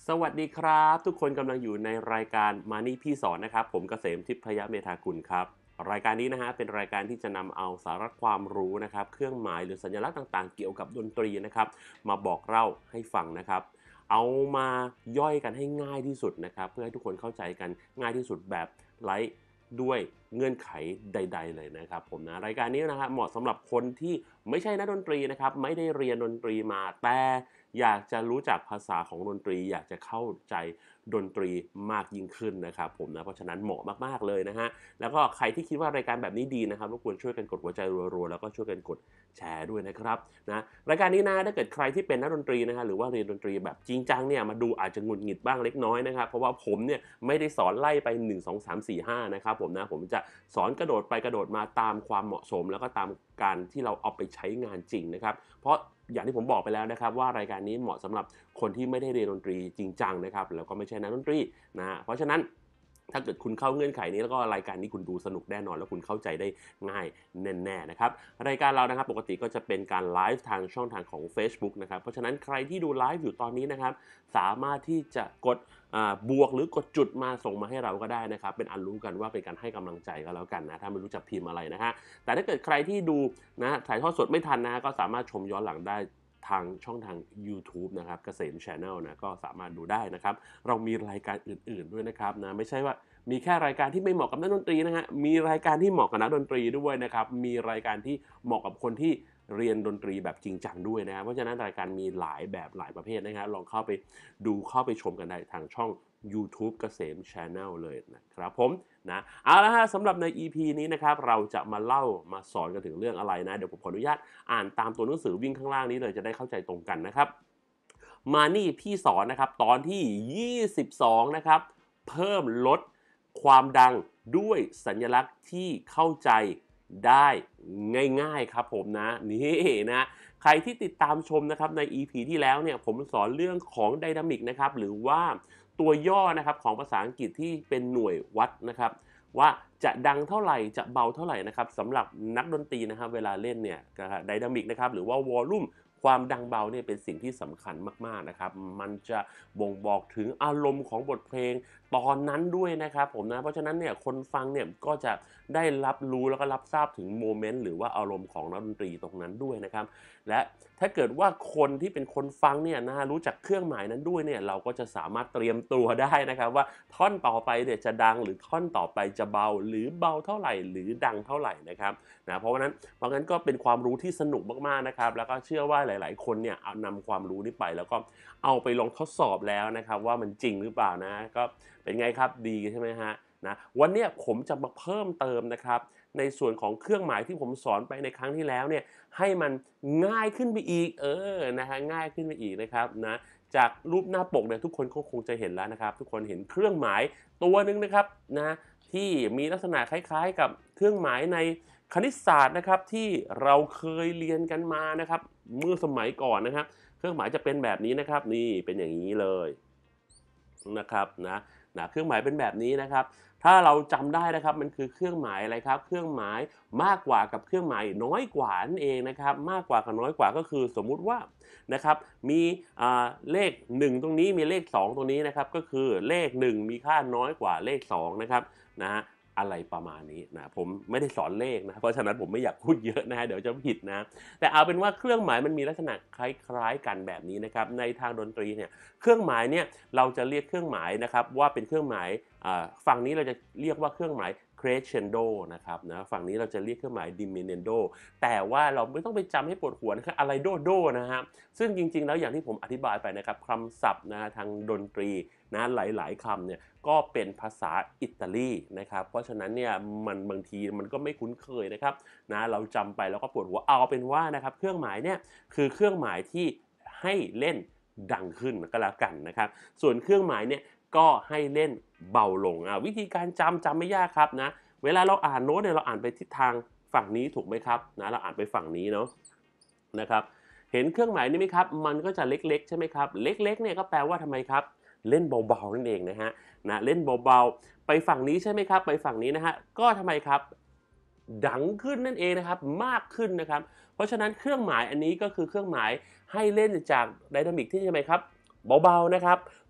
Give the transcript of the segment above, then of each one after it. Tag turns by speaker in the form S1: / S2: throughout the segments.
S1: สวัสดีครับทุกคนกำลังอยู่ในรายการมานี่พี่สอนนะครับผมเกษมทิพยเมธากุลครับรายการนี้นะฮะเป็นรายการที่จะนำเอาสาระความรู้นะครับเครื่องหมายหรือสัญลักษณ์ต่างๆเกี่ยวกับดนตรีนะครับมาบอกเล่าให้ฟังนะครับเอามาย่อยกันให้ง่ายที่สุดนะครับเพื่อให้ทุกคนเข้าใจกันง่ายที่สุดแบบไร้ด้วยเงื่อนไขใดๆเลยนะครับผมนะรายการนี้นะฮะเหมาะสำหรับคนที่ไม่ใช่นักดนตรีนะครับไม่ได้เรียนดนตรีมาแต่อยากจะรู้จักภาษาของดนตรีอยากจะเข้าใจดนตรีมากยิ่งขึ้นนะครับผมนะเพราะฉะนั้นเหมาะมากๆเลยนะฮะแล้วก็ใครที่คิดว่ารายการแบบนี้ดีนะครับรบกวนช่วยกันกดหัวใจรัวๆแล้วก็ช่วยกันกดแชร์ด้วยนะครับนะรายการนี้นะถ้าเกิดใครที่เป็นนักดนตรีนะฮะหรือว่าเรียนดนตรีแบบจริงจังเนี่ยมาดูอาจจะหงุดหงิดบ้างเล็กน้อยนะครับเพราะว่าผมเนี่ยไม่ได้สอนไล่ไป1 2 3 4 5นะครับผมนะผมจะสอนกระโดดไปกระโดดมาตามความเหมาะสมแล้วก็ตามการที่เราเอาไปใช้งานจริงนะครับเพราะอย่างที่ผมบอกไปแล้วนะครับว่ารายการนี้เหมาะสำหรับคนที่ไม่ได้เรียนดนตรีจริงจังนะครับแล้วก็ไม่ใช่นักดนตรีนะเพราะฉะนั้นถ้าเกิดคุณเข้าเงื่อนไขนี้แล้วก็รายการนี้คุณดูสนุกแน่นอนแล้วคุณเข้าใจได้ง่ายแน่ๆนะครับรายการเรานะครับปกติก็จะเป็นการไลฟ์ทางช่องทางของ Facebook นะครับเพราะฉะนั้นใครที่ดูไลฟ์อยู่ตอนนี้นะครับสามารถที่จะกดบวกหรือกดจุดมาส่งมาให้เราก็ได้นะครับเป็นอันรู้กันว่าเป็นการให้กำลังใจก็แล้วกันนะถ้าไม่รู้จะพิมพ์อะไรนะฮะแต่ถ้าเกิดใครที่ดูนะถ่ายทอดสดไม่ทันนะก็สามารถชมย้อนหลังได้ทางช่องทาง YouTube นะครับเกษม Channel นะก็สามารถดูได้นะครับเรามีรายการอื่นๆด้วยนะครับนะไม่ใช่ว่ามีแค่รายการที่ไม่เหมาะกับนักดนตรีนะฮะมีรายการที่เหมาะกับนักดนตรีด้วยนะครับมีรายการที่เหมาะกับคนที่เรียนดนตรีแบบจริงจังด้วยนะครับเพราะฉะนั้นรายการมีหลายแบบหลายประเภทนะฮะลองเข้าไปดูเข้าไปชมกันได้ทางช่อง YouTube เกษม Channel เลยนะครับผมนะเอาละฮะสำหรับใน EP นี้นะครับเราจะมาเล่ามาสอนกันถึงเรื่องอะไรนะเดี๋ยวผมขออนุญาตอ่านตามตัวหนังสือวิ่งข้างล่างนี้เลยจะได้เข้าใจตรงกันนะครับมานี่พี่สอนนะครับตอนที่22นะครับเพิ่มลดความดังด้วยสัญลักษณ์ที่เข้าใจได้ง่ายๆครับผมนะนี่นะใครที่ติดตามชมนะครับใน EP ที่แล้วเนี่ยผมสอนเรื่องของไดนามิกนะครับหรือว่าตัวย่อนะครับของภาษาอังกฤษที่เป็นหน่วยวัดนะครับว่าจะดังเท่าไหร่จะเบาเท่าไหร่นะครับสำหรับนักดนตรีนะครับเวลาเล่นเนี่ยไดนามิกนะครับหรือว่าวอลลุ่มความดังเบาเนี่ยเป็นสิ่งที่สำคัญมากๆนะครับมันจะบ่งบอกถึงอารมณ์ของบทเพลงตอนนั้นด้วยนะครับผมนะเพราะฉะนั้นเนี่ยคนฟังเนี่ยก็จะได้รับรู้แล้วก็รับทราบถึงโมเมนต์หรือว่าอารมณ์ของนักดนตรีตรงนั้นด้วยนะครับและถ้าเกิดว่าคนที่เป็นคนฟังเนี่ยนะรู้จักเครื่องหมายนั้นด้วยเนี่ยเราก็จะสามารถเตรียมตัวได้นะครับว่าท่อนต่อไปเนี่ยจะดังหรือท่อนต่อไปจะเบาหรือเบาเท่าไหร่หรือดังเท่าไหร่นะครับนะเพราะงั้นก็เป็นความรู้ที่สนุกมากๆนะครับแล้วก็เชื่อว่าหลายๆคนเนี่ยเอานำความรู้นี้ไปแล้วก็เอาไปลองทดสอบแล้วนะครับว่ามันจริงหรือเปล่านะก็เป็นไงครับดีใช่ไหมฮะนะวันนี้ผมจะมาเพิ่มเติมนะครับในส่วนของเครื่องหมายที่ผมสอนไปในครั้งที่แล้วเนี่ยให้มันง่ายขึ้นไปอีกนะฮะง่ายขึ้นไปอีกนะครับนะจากรูปหน้าปกเนี่ยทุกคนก็คงจะเห็นแล้วนะครับทุกคนเห็นเครื่องหมายตัวหนึ่งนะครับนะที่มีลักษณะคล้ายๆกับเครื่องหมายในคณิตศาสตร์นะครับที่เราเคยเรียนกันมานะครับเมื่อสมัยก่อนนะครับเครื่องหมายจะเป็นแบบนี้นะครับนี่เป็นอย่างนี้เลยนะครับนะเครื่องหมายเป็นแบบนี้นะครับถ้าเราจำได้นะครับมันคือเครื่องหมายอะไรครับเครื่องหมายมากกว่ากับเครื่องหมายน้อยกว่านั่นเองนะครับมากกว่ากับน้อยกว่าก็คือสมมุติว่านะครับมีเลข1ตรงนี้มีเลข2ตรงนี้นะครับก็คือเลข1มีค่าน้อยกว่าเลข2นะครับนะฮะอะไรประมาณนี้นะผมไม่ได้สอนเลขนะเพราะฉะนั้นผมไม่อยากพูดเยอะนะฮะเดี๋ยวจะผิดนะแต่เอาเป็นว่าเครื่องหมายมันมีลักษณะคล้ายๆกันแบบนี้นะครับในทางดนตรีเนี่ยเครื่องหมายเนี่ยเราจะเรียกเครื่องหมายนะครับว่าเป็นเครื่องหมายฝั่งนี้เราจะเรียกว่าเครื่องหมาย crescendo นะครับนะฝั่งนี้เราจะเรียกเครื่องหมาย diminuendo แต่ว่าเราไม่ต้องไปจำให้ปวดหัวนะครับอะไรโดนะครับซึ่งจริงๆแล้วอย่างที่ผมอธิบายไปนะครับคำศัพท์นะทางดนตรีนะหลายๆคำเนี่ยก็เป็นภาษาอิตาลีนะครับเพราะฉะนั้นเนี่ยมันบางทีมันก็ไม่คุ้นเคยนะครับนะเราจำไปแล้วก็ปวดหัวเอาเป็นว่านะครับเครื่องหมายเนี่ยคือเครื่องหมายที่ให้เล่นดังขึ้นก็แล้วกันนะครับส่วนเครื่องหมายเนี่ยก็ให้เล่นเบาลงวิธีการจำไม่ยากครับนะเวลาเราอ่านโน้ตเนี่ยเราอ่านไปทิศทางฝั่งนี้ถูกไหมครับนะเราอ่านไปฝั่งนี้เนาะนะครับเห็นเครื่องหมายนี้ไหมครับมันก็จะเล็กๆใช่ไหมครับเล็กๆเนี่ยก็แปลว่าทำไมครับเล่นเบาๆนั่นเองนะฮะนะเล่นเบาๆไปฝั่งนี้ใช่ไหมครับไปฝั่งนี้นะฮะก็ทำไมครับดังขึ้นนั่นเองนะครับมากขึ้นนะครับเพราะฉะนั้นเครื่องหมายอันนี้ก็คือเครื่องหมายให้เล่นจากไดนามิกที่ใช่ไหมครับเบาๆนะครับ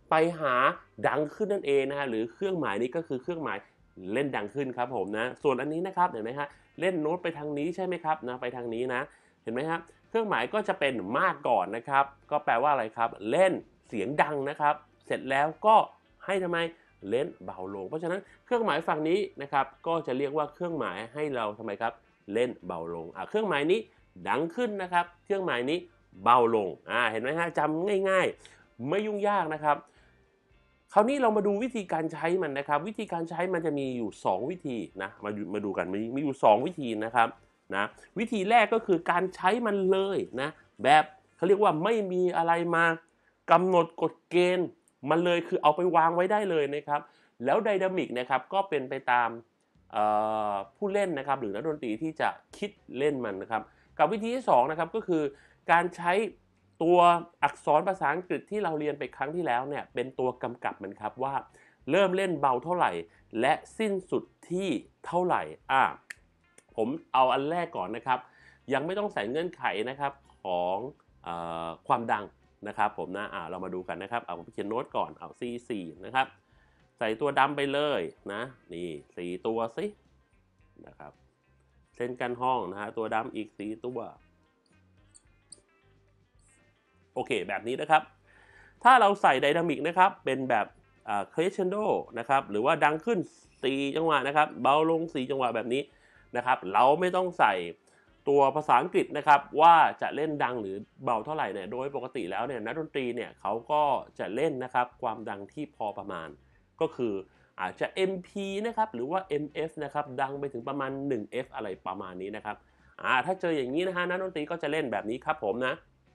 S1: ไปหาดังขึ้นนั่นเองนะฮะหรือเครื่องหมายนี้ก็คือเครื่องหมายเล่นดังขึ้นครับผมนะส่วนอันนี้นะครับเห็นไหมฮะเล่นโน้ตไปทางนี้ใช่ไหมครับนะไปทางนี้นะเห็นไหมครับเครื่องหมายก็จะเป็นมากก่อนนะครับก็แปลว่าอะไรครับเล่นเสียงดังนะครับเสร็จแล้วก็ให้ทำไมเล่นเบาลงเพราะฉะนั้นเครื่องหมายฝั่งนี้นะครับก็จะเรียกว่าเครื่องหมายให้เราทำไมครับเล่นเบาลงเครื่องหมายนี้ดังขึ้นนะครับเครื่องหมายนี้เบาลงเห็นไหมฮะจำง่ายๆไม่ยุ่งยากนะครับคราวนี้เรามาดูวิธีการใช้มันนะครับวิธีการใช้มันจะมีอยู่2วิธีนะมาดูกันมีอยู่2วิธีนะครับนะวิธีแรกก็คือการใช้มันเลยนะแบบเขาเรียกว่าไม่มีอะไรมากำหนดกฎเกณฑ์มันเลยคือเอาไปวางไว้ได้เลยนะครับแล้วไดนามิกนะครับก็เป็นไปตามผู้เล่นนะครับหรือนักดนตรีที่จะคิดเล่นมันนะครับกับวิธีที่2นะครับก็คือการใช้ตัวอักษรภาษาอังกฤษที่เราเรียนไปครั้งที่แล้วเนี่ยเป็นตัวกำกับมันครับว่าเริ่มเล่นเบาเท่าไหร่และสิ้นสุดที่เท่าไหร่ผมเอาอันแรกก่อนนะครับยังไม่ต้องใส่เงื่อนไขนะครับของความดังนะครับผมนะเรามาดูกันนะครับผมเขียนโน้ตก่อนเอา C4 นะครับใส่ตัวดำไปเลยนะนี่4ตัวสินะครับเส้นกันห้องนะฮะตัวดำอีก4ตัวโอเคแบบนี้นะครับถ้าเราใส่ไดนามิกนะครับเป็นแบบcrescendo นะครับหรือว่าดังขึ้น4จังหวะนะครับเบาลง4จังหวะแบบนี้นะครับเราไม่ต้องใส่ตัวภาษาอังกฤษนะครับว่าจะเล่นดังหรือเบาเท่าไหร่เนี่ยโดยปกติแล้วเนี่ยนักดนตรีเนี่ยเขาก็จะเล่นนะครับความดังที่พอประมาณก็คืออาจจะ MP นะครับหรือว่า MF นะครับดังไปถึงประมาณ 1F อะไรประมาณนี้นะครับถ้าเจออย่างนี้นะฮะนักดนตรีก็จะเล่นแบบนี้ครับผมนะ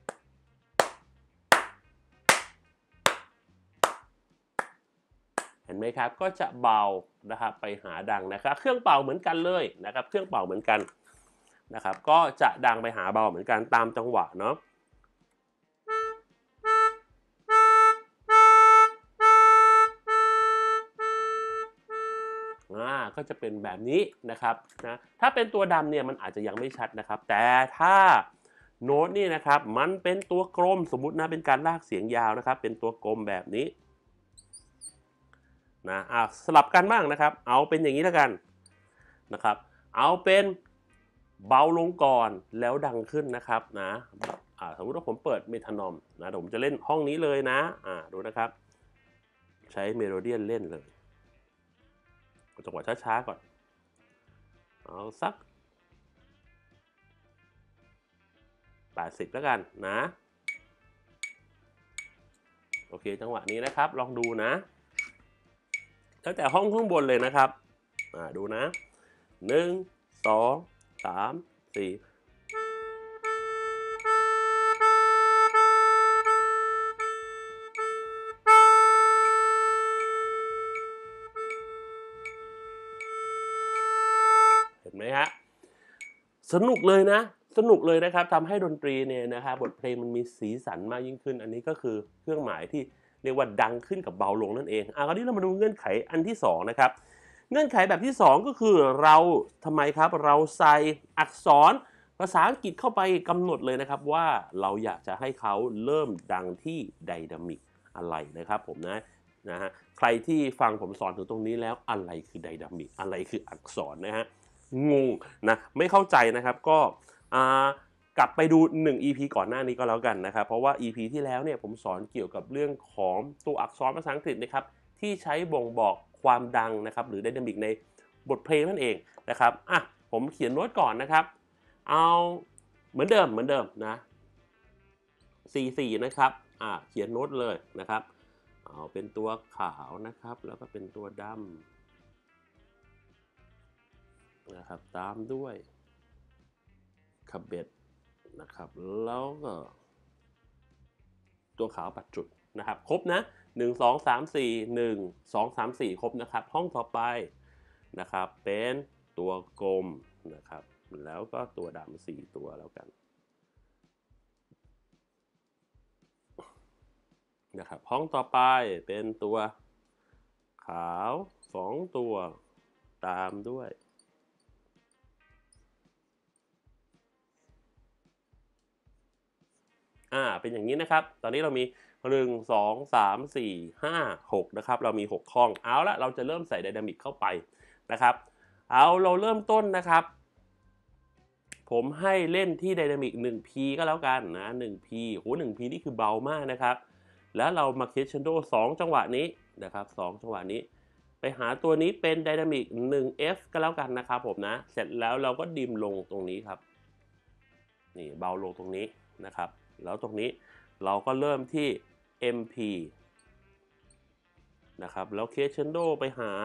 S1: เห็นไหมครับก็จะเบานะครับไปหาดังนะครับเครื่องเป่าเหมือนกันเลยนะครับเครื่องเป่าเหมือนกันนะครับก็จะดังไปหาเบาเหมือนกันตามจังหวะเนาะก็จะเป็นแบบนี้นะครับนะถ้าเป็นตัวดำเนี่ยมันอาจจะยังไม่ชัดนะครับแต่ถ้าโน้ตนี่นะครับมันเป็นตัวกลมสมมุตินะเป็นการลากเสียงยาวนะครับเป็นตัวกลมแบบนี้นะสลับกันบ้างนะครับเอาเป็นอย่างนี้แล้วกันนะครับเอาเป็นเบาลงก่อนแล้วดังขึ้นนะครับนะสมมุติว่าผมเปิดเมทานอมนะผมจะเล่นห้องนี้เลยนะดูนะครับใช้เมโลเดียนเล่นเลยจังหวะช้าๆก่อนเอาสัก80แล้วกันนะโอเคจังหวะนี้นะครับลองดูนะตั้งแต่ห้องข้างบนเลยนะครับดูนะ1 2 3 4เห็นไหมฮะสนุกเลยนะสนุกเลยนะครับทำให้ดนตรีเนี่ยนะครับบทเพลงมันมีสีสันมากยิ่งขึ้นอันนี้ก็คือเครื่องหมายที่เรียกว่าดังขึ้นกับเบาลงนั่นเองคราวนี้เรามาดูเงื่อนไขอันที่2นะครับเงื่อนไขแบบที่2ก็คือเราทำไมครับเราใส่อักษรภาษาอังกฤษเข้าไปกำหนดเลยนะครับว่าเราอยากจะให้เขาเริ่มดังที่ไดนามิกอะไรนะครับผมนะฮะใครที่ฟังผมสอนถึงตรงนี้แล้วอะไรคือไดนามิกอะไรคืออักษรนะฮะงงนะไม่เข้าใจนะครับก็กลับไปดู1 EP ก่อนหน้านี้ก็แล้วกันนะครับเพราะว่า EP ที่แล้วเนี่ยผมสอนเกี่ยวกับเรื่องของตัวอักษรภาษาอังกฤษนะครับที่ใช้บ่งบอกความดังนะครับหรือไดนามิกในบทเพลงนั่นเองนะครับผมเขียนโน้ตก่อนนะครับเอาเหมือนเดิมนะ C4 นะครับเขียนโน้ตเลยนะครับเอาเป็นตัวขาวนะครับแล้วก็เป็นตัวดำนะครับตามด้วยคาเบตนะครับแล้วก็ตัวขาวปัดจุดนะครับครบนะ1 2 3 4 1 2 3 4ครบนะครับห้องต่อไปนะครับเป็นตัวกลมนะครับแล้วก็ตัวดำ4ตัวแล้วกันนะครับห้องต่อไปเป็นตัวขาว2ตัวตามด้วยเป็นอย่างนี้นะครับตอนนี้เรามี 1 2 3 4 5 6นะครับเรามี6ห้องเอาละเราจะเริ่มใส่ไดนามิกเข้าไปนะครับเราเริ่มต้นนะครับผมให้เล่นที่ไดนามิก 1P ก็แล้วกันนะ 1P โห 1P นี่คือเบามากนะครับแล้วเรามาเคสชันโด2จังหวะนี้นะครับ2จังหวะนี้ไปหาตัวนี้เป็นไดนามิก 1F ก็แล้วกันนะครับผมนะเสร็จแล้วเราก็ดิมลงตรงนี้ครับนี่เบาลงตรงนี้นะครับแล้วตรงนี้เราก็เริ่มที่ MP นะครับแล้วเคสชันโดไปหา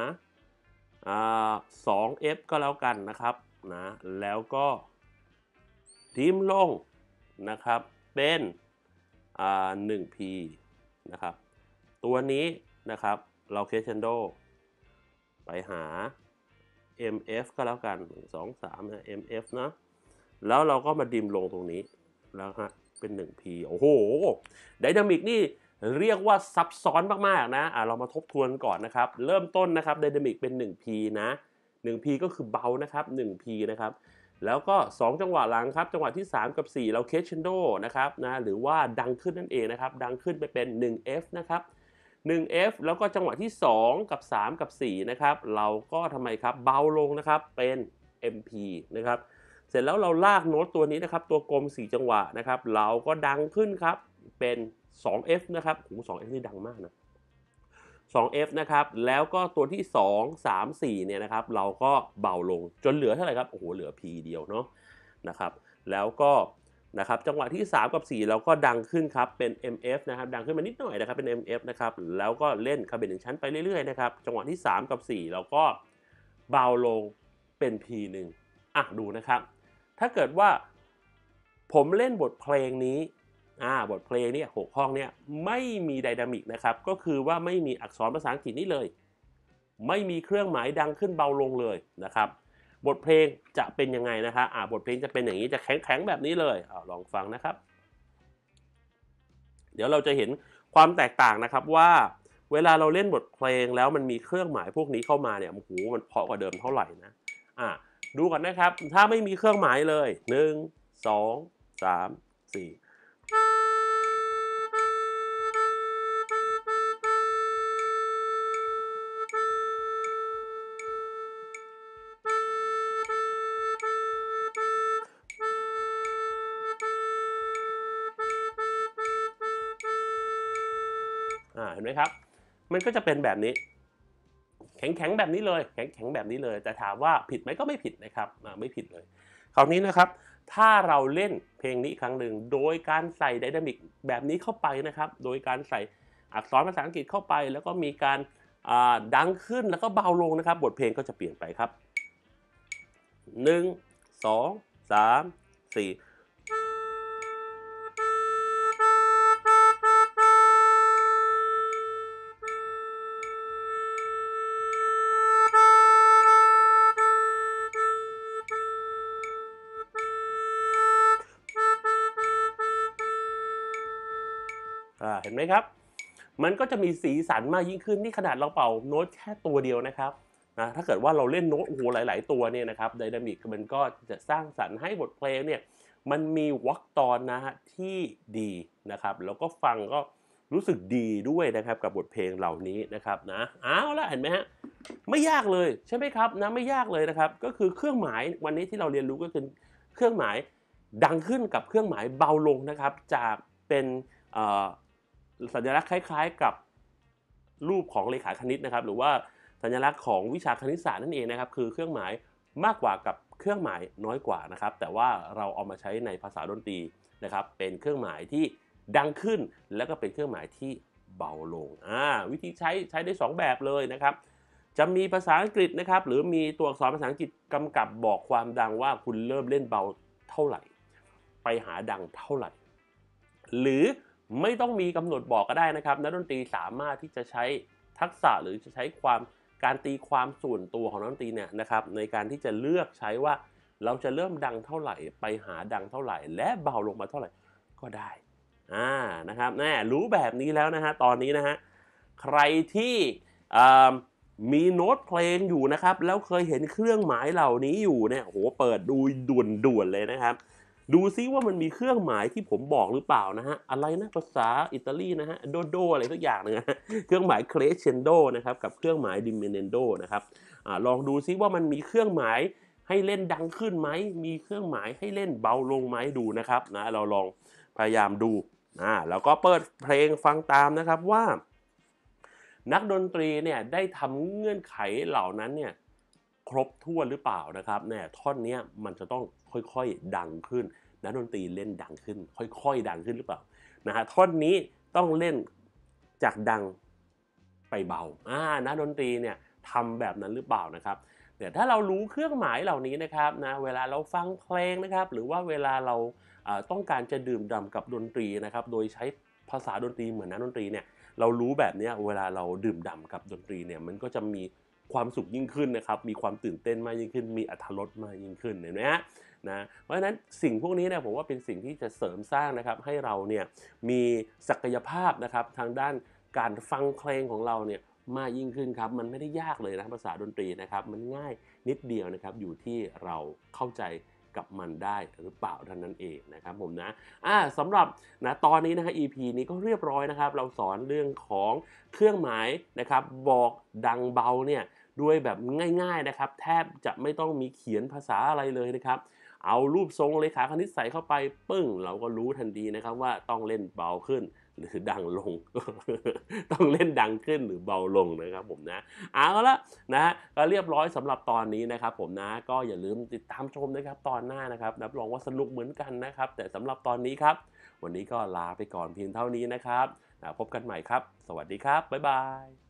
S1: 2F ก็แล้วกันนะครับนะแล้วก็ดิมลงนะครับเป็น1P นะครับตัวนี้นะครับเราเคสชันโดไปหา MF ก็แล้วกัน1 2 3นะ MF นะแล้วเราก็มาดิมลงตรงนี้แล้วฮะเป็น 1P โอ้โหไดนามิกนี่เรียกว่าซับซ้อนมากๆนะเรามาทบทวนก่อนนะครับเริ่มต้นนะครับไดนามิกเป็น 1P นะ 1P ก็คือเบานะครับ 1P นะครับแล้วก็2จังหวะหลังครับจังหวะที่3กับ4เราเคสชันโดนะครับนะหรือว่าดังขึ้นนั่นเองนะครับดังขึ้นไปเป็น 1F นะครับ 1F แล้วก็จังหวะที่2กับ3กับ4นะครับเราก็ทำไมครับเบาลงนะครับเป็น MP นะครับเสร็จแล้วเราลากโน้ตตัวนี้นะครับตัวกลม4จังหวะนะครับเราก็ดังขึ้นครับเป็น 2F นะครับโอ้โห 2F นี่ดังมากนะ 2F นะครับแล้วก็ตัวที่2 3 4เนี่ยนะครับเราก็เบาลงจนเหลือเท่าไหร่ครับโอ้โหเหลือ P เดียวเนาะนะครับแล้วก็นะครับจังหวะที่3กับ4เราก็ดังขึ้นครับเป็น MF นะครับดังขึ้นมานิดหน่อยนะครับเป็น MF นะครับแล้วก็เล่นคาร์เบน1ชั้นไปเรื่อยๆนะครับจังหวะที่3กับ4เราก็เบาลงเป็น P1 ดูนะครับถ้าเกิดว่าผมเล่นบทเพลงนี้บทเพลงเนี่ย6ห้องเนี่ยไม่มีไดนามิกนะครับก็คือว่าไม่มีอักษรภาษาอังกฤษนี่เลยไม่มีเครื่องหมายดังขึ้นเบาลงเลยนะครับบทเพลงจะเป็นยังไงนะครับบทเพลงจะเป็นอย่างนี้จะแข็งๆแบบนี้เลยลองฟังนะครับเดี๋ยวเราจะเห็นความแตกต่างนะครับว่าเวลาเราเล่นบทเพลงแล้วมันมีเครื่องหมายพวกนี้เข้ามาเนี่ยโอ้โหมันเพราะกว่าเดิมเท่าไหร่นะดูก่อนนะครับถ้าไม่มีเครื่องหมายเลย1 2 3 4เห็นไหมครับมันก็จะเป็นแบบนี้แข็งๆแบบนี้เลยแข็งๆแบบนี้เลยแต่ถามว่าผิดไหมก็ไม่ผิดนะครับไม่ผิดเลยคราวนี้นะครับถ้าเราเล่นเพลงนี้ครั้งหนึ่งโดยการใส่ไดนามิกแบบนี้เข้าไปนะครับโดยการใส่อักษรภาษาอังกฤษเข้าไปแล้วก็มีการดังขึ้นแล้วก็เบาลงนะครับบทเพลงก็จะเปลี่ยนไปครับ1 2 3 4เห็นไหมครับมันก็จะมีสีสันมากยิ่งขึ้นนี่ขนาดเราเป่าโน้ตแค่ตัวเดียวนะครับถ้าเกิดว่าเราเล่นโน้ตโอ้โหหลายๆตัวเนี่ยนะครับไดนามิกมันก็จะสร้างสรรค์ให้บทเพลงเนี่ยมันมีวรรคตอนนะฮะที่ดีนะครับแล้วก็ฟังก็รู้สึกดีด้วยนะครับกับบทเพลงเหล่านี้นะครับนะเอาละเห็นไหมฮะไม่ยากเลยใช่ไหมครับนะไม่ยากเลยนะครับก็คือเครื่องหมายวันนี้ที่เราเรียนรู้ก็คือเครื่องหมายดังขึ้นกับเครื่องหมายเบาลงนะครับจากเป็นสัญลักษณ์คล้ายๆกับรูปของเลขาคณิตนะครับหรือว่าสัญลักษณ์ของวิชาคณิตศาสตร์นั่นเองนะครับคือเครื่องหมายมากกว่ากับเครื่องหมายน้อยกว่านะครับแต่ว่าเราเอามาใช้ในภาษาดนตรีนะครับเป็นเครื่องหมายที่ดังขึ้นแล้วก็เป็นเครื่องหมายที่เบาลงวิธีใช้ได้2แบบเลยนะครับจะมีภาษาอังกฤษนะครับหรือมีตัวอักษรภาษาอังกฤษกำกับบอกความดังว่าคุณเริ่มเล่นเบาเท่าไหร่ไปหาดังเท่าไหร่หรือไม่ต้องมีกำหนดบอกก็ได้นะครับนักดนตรีสามารถที่จะใช้ทักษะหรือจะใช้การตีความส่วนตัวของนักดนตรีเนี่ยนะครับในการที่จะเลือกใช้ว่าเราจะเริ่มดังเท่าไหร่ไปหาดังเท่าไหร่และเบาลงมาเท่าไหร่ก็ได้นะครับรู้แบบนี้แล้วนะฮะตอนนี้นะฮะใครที่มีโน้ตเพลงอยู่นะครับแล้วเคยเห็นเครื่องหมายเหล่านี้อยู่เนี่ยโหเปิดดูด่วนๆเลยนะครับดูซิว่ามันมีเครื่องหมายที่ผมบอกหรือเปล่านะฮะอะไรนะภาษาอิตาลีนะฮะโดโดอะไรสักอย่างหนึ่งนะฮะเครื่องหมาย crescendo นะครับกับเครื่องหมาย diminuendo นะครับลองดูซิว่ามันมีเครื่องหมายให้เล่นดังขึ้นไหมมีเครื่องหมายให้เล่นเบาลงไหมดูนะครับนะเราลองพยายามดูแล้วก็เปิดเพลงฟังตามนะครับว่านักดนตรีเนี่ยได้ทำเงื่อนไขเหล่านั้นเนี่ยครบถ้วนหรือเปล่านะครับเนี่ยท่อนนี้มันจะต้องค่อยๆดังขึ้นนักดนตรีเล่นดังขึ้นค่อยๆดังขึ้นหรือเปล่านะฮะท่อนนี้ต้องเล่นจากดังไปเบานักดนตรีเนี่ยทำแบบนั้นหรือเปล่านะครับเนี่ยถ้าเรารู้เครื่องหมายเหล่านี้นะครับนะเวลาเราฟังเพลงนะครับหรือว่าเวลาเราต้องการจะดื่มด่ำกับดนตรีนะครับโดยใช้ภาษาดนตรีเหมือนนักดนตรีเนี่ยเรารู้แบบนี้เวลาเราดื่มด่ำกับดนตรีเนี่ยมันก็จะมีความสุขยิ่งขึ้นนะครับมีความตื่นเต้นมากยิ่งขึ้นมีอรรถรสมากยิ่งขึ้นเห็นไหมฮะนะเพราะฉะนั้นสิ่งพวกนี้เนี่ยผมว่าเป็นสิ่งที่จะเสริมสร้างนะครับให้เราเนี่ยมีศักยภาพนะครับทางด้านการฟังเพลงของเราเนี่ยมากยิ่งขึ้นครับมันไม่ได้ยากเลยนะภาษาดนตรีนะครับมันง่ายนิดเดียวนะครับอยู่ที่เราเข้าใจกับมันได้หรือเปล่าเท่านั้นเองนะครับผมนะสำหรับนะตอนนี้นะครับ EP นี้ก็เรียบร้อยนะครับเราสอนเรื่องของเครื่องหมายนะครับบอกดังเบาเนี่ยด้วยแบบง่ายๆนะครับแทบจะไม่ต้องมีเขียนภาษาอะไรเลยนะครับเอารูปทรงเลขาคณิตใส่เข้าไปปึ้งเราก็รู้ทันทีนะครับว่าต้องเล่นเบาขึ้นหรือดังลง ต้องเล่นดังขึ้นหรือเบาลงนะครับผมนะเอาละนะก็เรียบร้อยสำหรับตอนนี้นะครับผมนะก็อย่าลืมติดตามชมนะครับตอนหน้านะครับรับรองว่าสนุกเหมือนกันนะครับแต่สำหรับตอนนี้ครับวันนี้ก็ลาไปก่อนเพียงเท่านี้นะครับพบกันใหม่ครับสวัสดีครับบ๊ายบาย